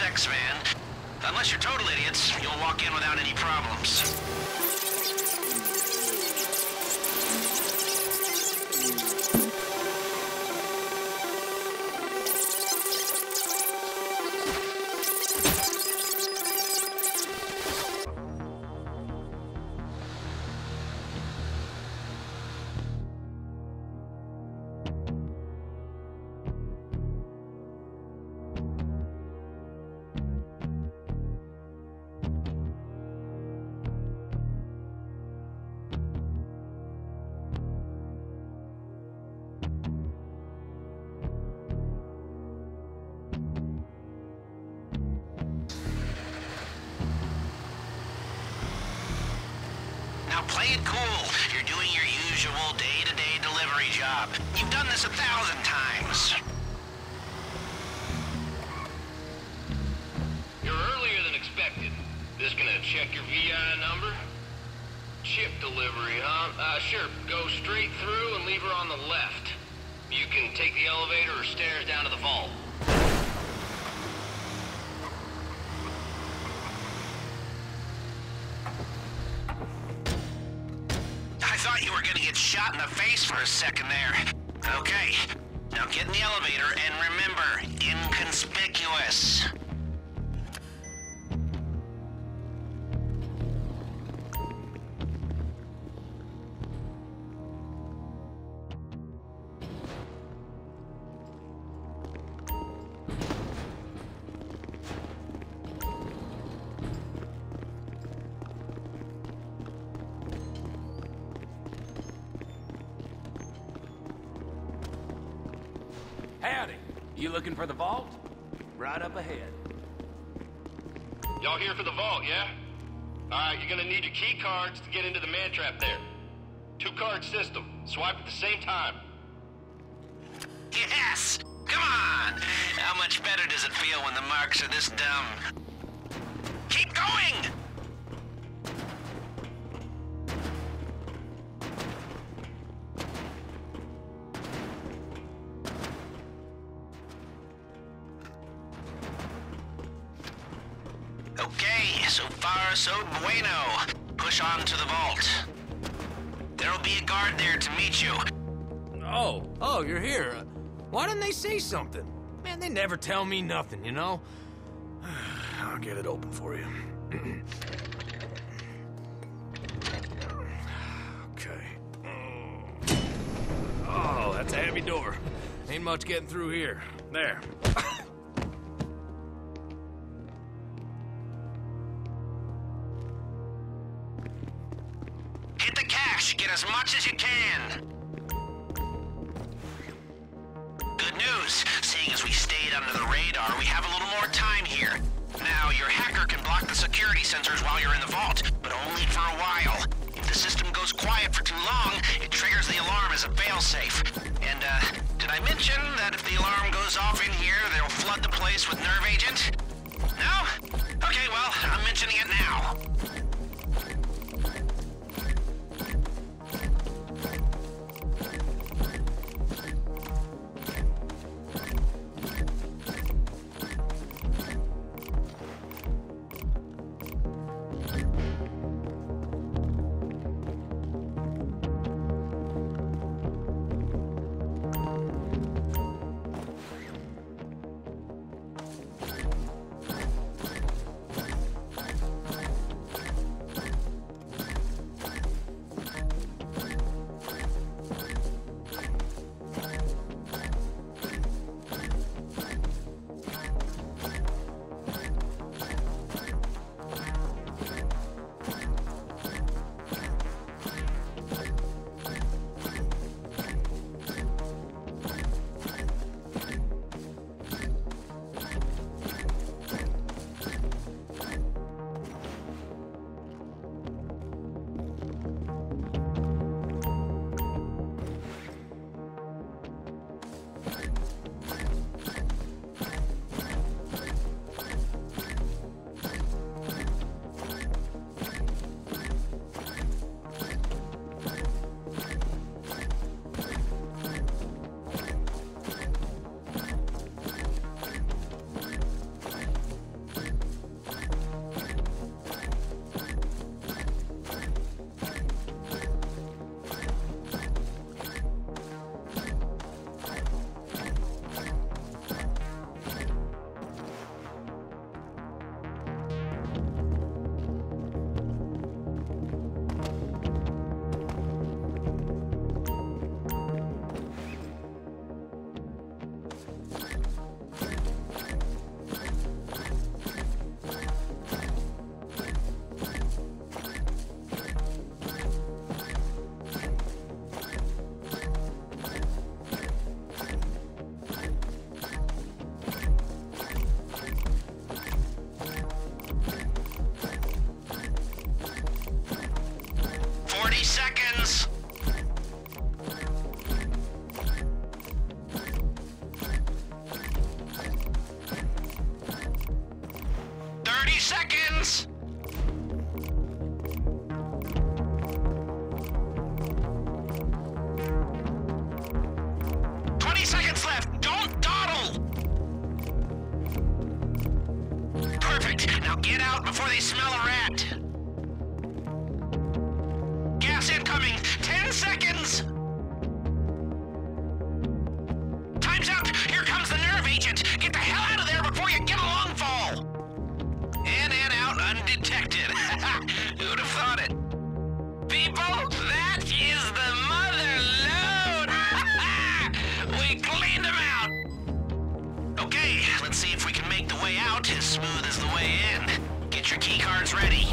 sex van. Unless you're total idiots, you'll walk in without any problems. Now play it cool. You're doing your usual day-to-day delivery job. You've done this 1,000 times. You're earlier than expected. This gonna check your VI number? Chip delivery, huh? Sure. Go straight through and leave her on the left. You can take the elevator or stairs down to the vault. I thought you were gonna get shot in the face for a second there. Okay, now get in the elevator and remember, inconspicuous. Howdy. You looking for the vault? Right up ahead. Y'all here for the vault, yeah? Alright, you're gonna need your key cards to get into the man trap there. 2-card system. Swipe at the same time. Yes! Come on! How much better does it feel when the marks are this dumb? Keep going! Okay, so far so bueno. Push on to the vault. There'll be a guard there to meet you. Oh, you're here. Why didn't they say something? Man, they never tell me nothing, you know? I'll get it open for you. Okay. Oh, that's a heavy door. Ain't much getting through here. There. Hit the cash. Get as much as you can. Good news. Seeing as we stayed under the radar, we have a little more time here. Now, your hacker can block the security sensors while you're in the vault, but only for a while. If the system goes quiet for too long, it triggers the alarm as a failsafe. And, did I mention that if the alarm goes off in here, they'll flood the place with nerve agent? No? Okay, well, I'm mentioning it now. 30 seconds. Seconds! 20 seconds left! Don't dawdle! Perfect! Now get out before they smell a rat! Gas incoming! 10 seconds! Time's up! Here comes the nerve agent! Get the hell out of there before you get a long fall! In and out undetected. Who'd have thought it? People, that is the mother load! We cleaned them out! Okay, let's see if we can make the way out as smooth as the way in. Get your keycards ready.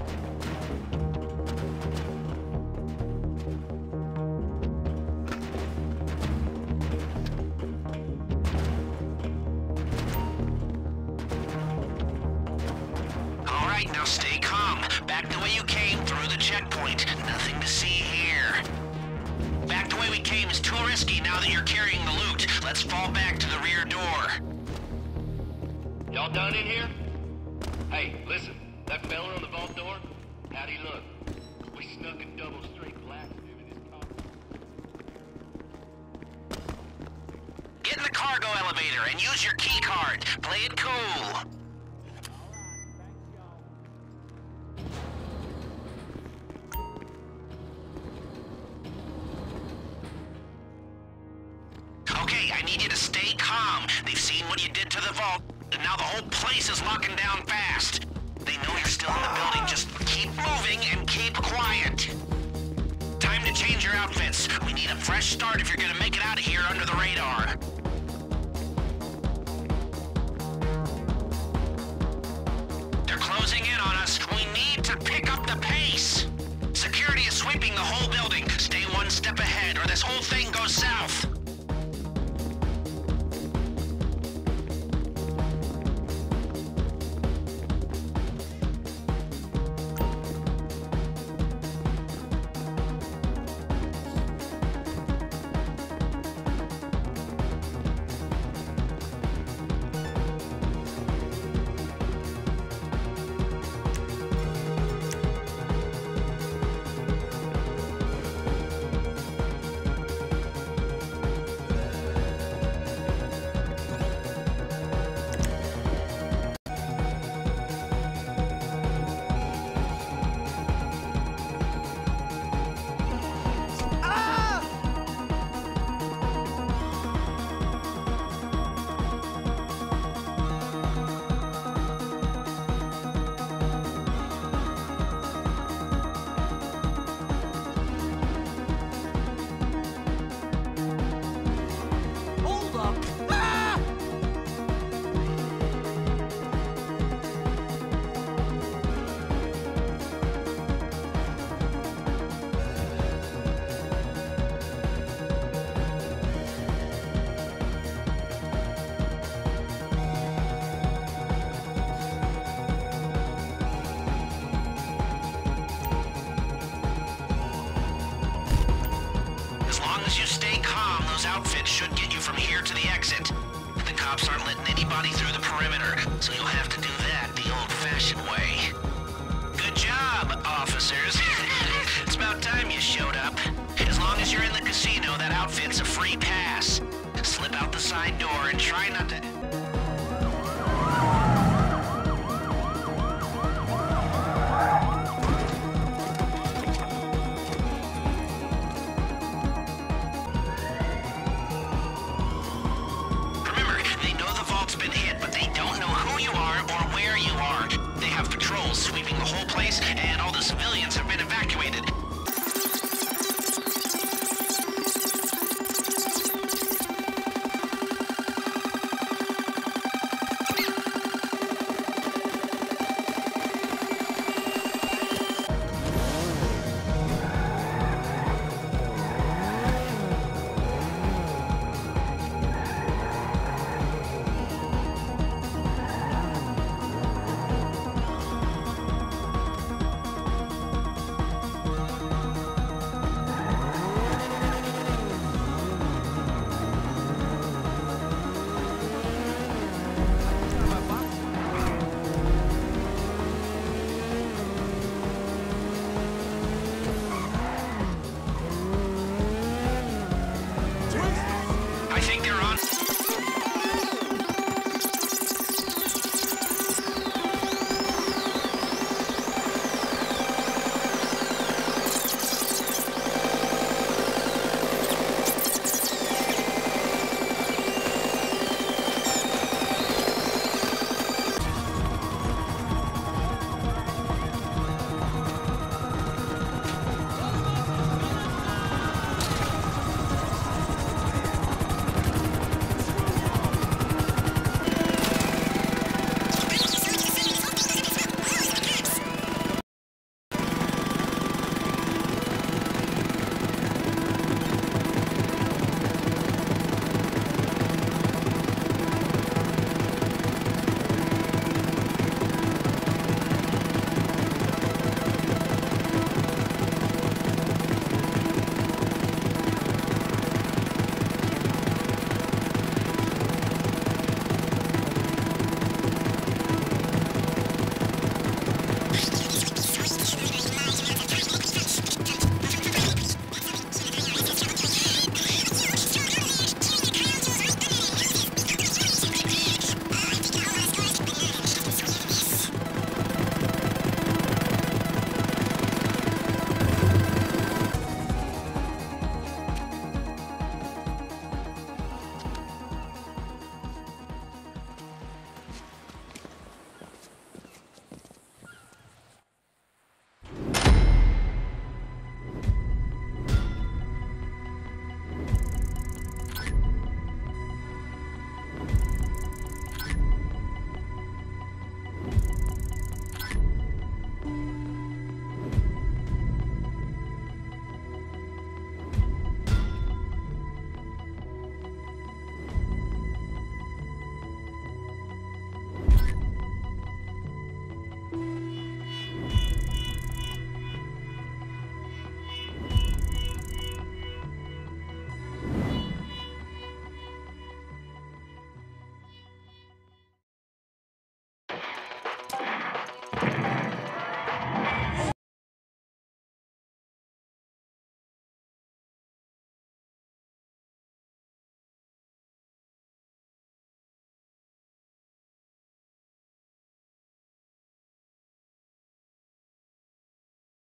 Now stay calm. Back the way you came through the checkpoint. Nothing to see here. Back the way we came is too risky now that you're carrying the loot. Let's fall back to the rear door. Y'all done in here? Hey, listen. That fella on the vault door? How'd he look? We snuck a double straight glass through this car. Get in the cargo elevator and use your key card. Play it cool. Okay, I need you to stay calm. They've seen what you did to the vault, and now the whole place is locking down fast. They know you're still in the building. Just keep moving and keep quiet. Time to change your outfits. We need a fresh start if you're gonna make it out of here under the radar. They're closing in on us. We need to pick up the pace. Security is sweeping the whole building. Stay one step ahead or this whole thing goes south. Outfit should get you from here to the exit. The cops aren't letting anybody through the perimeter, so you'll have to do that the old-fashioned way. Good job, officers. It's about time you showed up. As long as you're in the casino, that outfit's a free pass. Slip out the side door and try not to... sweeping the whole place, and all the civilians